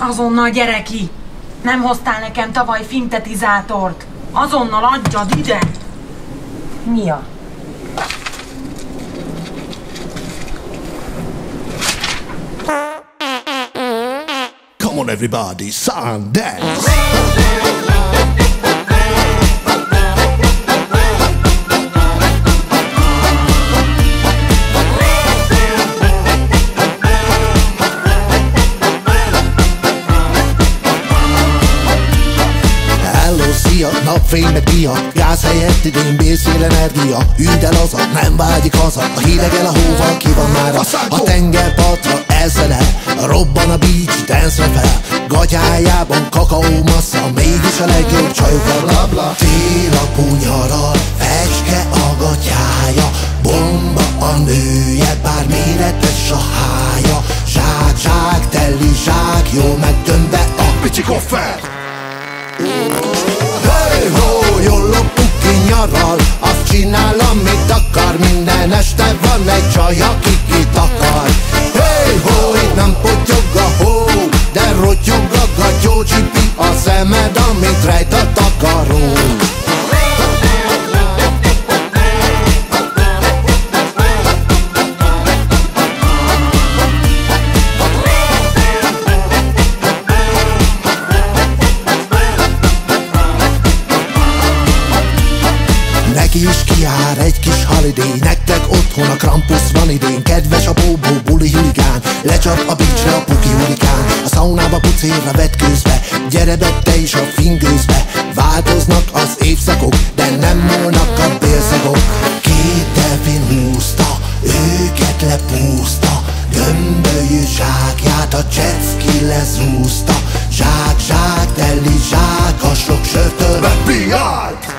Azonnal gyere ki! Nem hoztál nekem tavaly fintetizátort! Azonnal adjad ide! Mi a? Come on everybody, szán-dance! Szia, napfény meg dia, gáz helyett idén bél-szélenergia. Üld el haza, nem vágyik haza, a hidegel a hóval ki van már a tengerpartra ezzel el. Robban a beach, dance-re fel, gatyájában kakaó massza, mégis a legjobb csajok a bla-bla. Télapu nyaral, fecske a gatyája, bomba a nője, bár méretes a hája. Zsák, zsák, teli zsák, jól megdöntve a pici koffer. Hey-ho, YOLOPUKI nyaral, azt csinál, amit akar. Minden este van egy csaj, aki kit akar. Hey-ho, itt nem potyog a hó, de rotyog a gatyó, csipi a szemed, amit rejt a takaró. Neki is kijár egy kis holiday, nektek otthon a Krampus van idén. Kedves a bóbó buli huligán, lecsap a beachre a puki hurikán. A szaunába pucérra vetkőzve, gyere be te is a fingőzbe. Változnak az évszakok, de nem múlnak a bélszagok. Két delfin húzta, őket lepúzta, gömbölyű zsákját a jetski lezúzta. Zsák, zsák, teli zsák, a sok sörtől megpiált.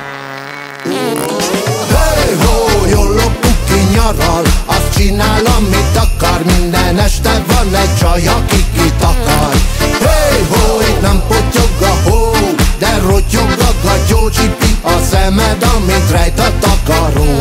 Hey-ho, YOLOPUKI nyaral, azt csinál, amit akar. Minden este van egy csaj, aki kit akar. Hey-ho, itt nem potyog a hó, de rotyog a gatyó, csipi a szemed, amit rejt a takaró.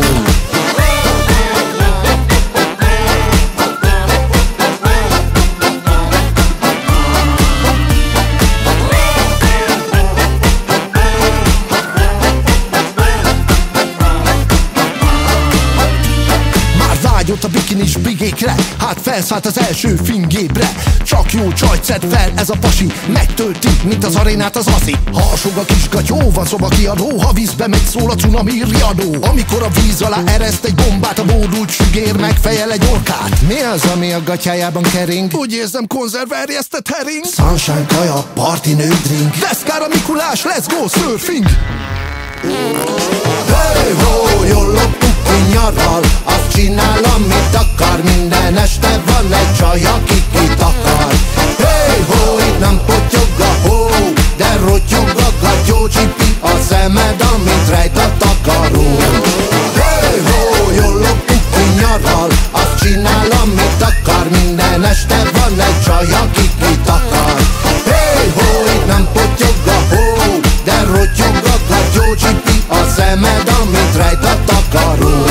A bikinis bigékre, hát felszállt az első fingébre. Csak jó csajt szed fel ez a pasi, megtölti, mint az arénát az azi. Harsog a kis gatyó, van szobakiadó, ha vízbe megy szól a cunami riadó. Amikor a víz alá ereszt egy bombát, a bódult sügér megfejel egy orkát. Mi az, ami a gatyájában kering? Úgy érzem, konzerverjesztett hering. Sunshine kaja, party nő drink, deszkára Mikulás, let's go surfing. Hey-ho, YOLOPUKI nyaral, azt csinál, amit akar. Minden este van egy csaj, aki kit akar. Hey-ho, itt nem potyog a hó, de rotyog a gatyó, csipi a szemed, amit rejt a takaró. Hey-ho, YOLOPUKI nyaral, azt csinál, amit akar. Minden este van egy csaj, aki kit akar. Hey-ho, itt nem potyog a hó, de rotyog a gatyó, csipi a szemed, amit rejt a takaró.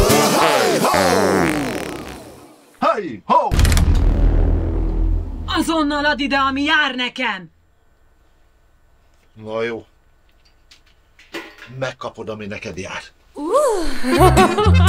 Hey-ho! Azonnal add ide, ami jár nekem! Na jó. Megkapod, ami neked jár.